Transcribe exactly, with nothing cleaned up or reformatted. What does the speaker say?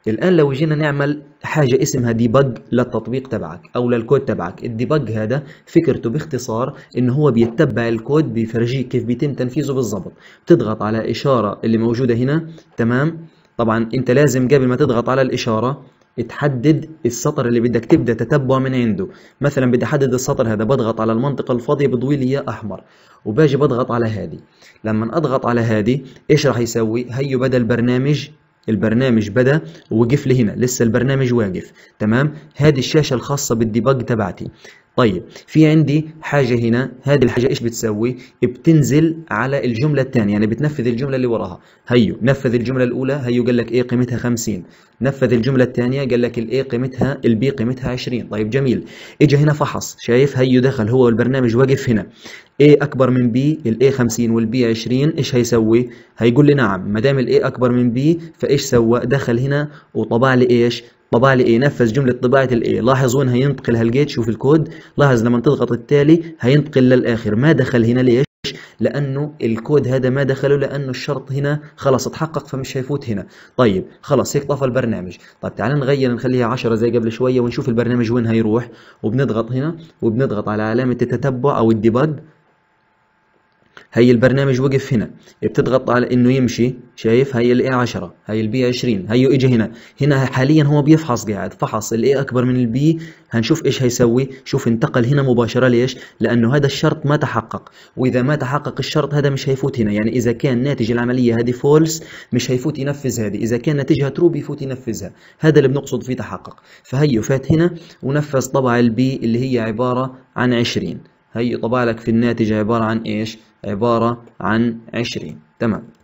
الآن لو جينا نعمل حاجة اسمها ديبج للتطبيق تبعك أو للكود تبعك. الديبج هذا فكرته باختصار إنه هو بيتبع الكود، بيفرجيك كيف بيتم تنفيذه بالضبط. بتضغط على إشارة اللي موجودة هنا، تمام؟ طبعا أنت لازم قبل ما تضغط على الإشارة تحدد السطر اللي بدك تبدأ تتبعه من عنده. مثلا بدي أحدد السطر هذا، بضغط على المنطقة الفاضية بضوي لي إياه أحمر، وباجي بضغط على هذه. لما أضغط على هذه إيش راح يسوي؟ هيو بدأ البرنامج البرنامج بدأ ووقف لي هنا، لسه البرنامج واقف، تمام؟ هذه الشاشة الخاصة بالديبج تبعتي. طيب في عندي حاجة هنا، هذه الحاجة ايش بتسوي؟ بتنزل على الجملة الثانية، يعني بتنفذ الجملة اللي وراها. هيو نفذ الجملة الأولى، هيو قال لك ايه قيمتها خمسين. نفذ الجملة الثانية قال لك الايه قيمتها، البي قيمتها عشرين. طيب جميل، اجى هنا فحص، شايف؟ هيو دخل هو والبرنامج واقف هنا. A أكبر من B، ال A خمسين وال B عشرين، إيش هيسوي؟ هيقول لي نعم، ما دام ال A أكبر من B فإيش سوى؟ دخل هنا وطبع لي إيش؟ طبع لي إيه؟ نفذ جملة طباعة ال A. لاحظ وين هينتقل هالجيت، شوف الكود، لاحظ لما تضغط التالي هينتقل للآخر، ما دخل هنا. ليش؟ لأنه الكود هذا ما دخله، لأنه الشرط هنا خلاص اتحقق فمش هيفوت هنا. طيب خلاص هيك طفى البرنامج. طيب تعال نغير نخليها عشرة زي قبل شوية ونشوف البرنامج وين هيروح. وبنضغط هنا وبنضغط على علامة التتبع أو الديبج. هي البرنامج وقف هنا، بتضغط على انه يمشي، شايف؟ هي الاي عشرة، هي البي عشرين، هيو اجى هنا. هنا حاليا هو بيفحص، قاعد فحص الاي اكبر من البي. هنشوف ايش هيسوي. شوف انتقل هنا مباشرة. ليش؟ لانه هذا الشرط ما تحقق، واذا ما تحقق الشرط هذا مش هيفوت هنا. يعني اذا كان ناتج العملية هذه فولس مش هيفوت ينفذ هذه، اذا كان ناتجها ترو بيفوت ينفذها. هذا اللي بنقصد فيه تحقق. فهيو فات هنا ونفذ طبع البي اللي هي عبارة عن عشرين. هي طبع لك في الناتج عبارة عن ايش؟ عبارة عن عشرين، تمام.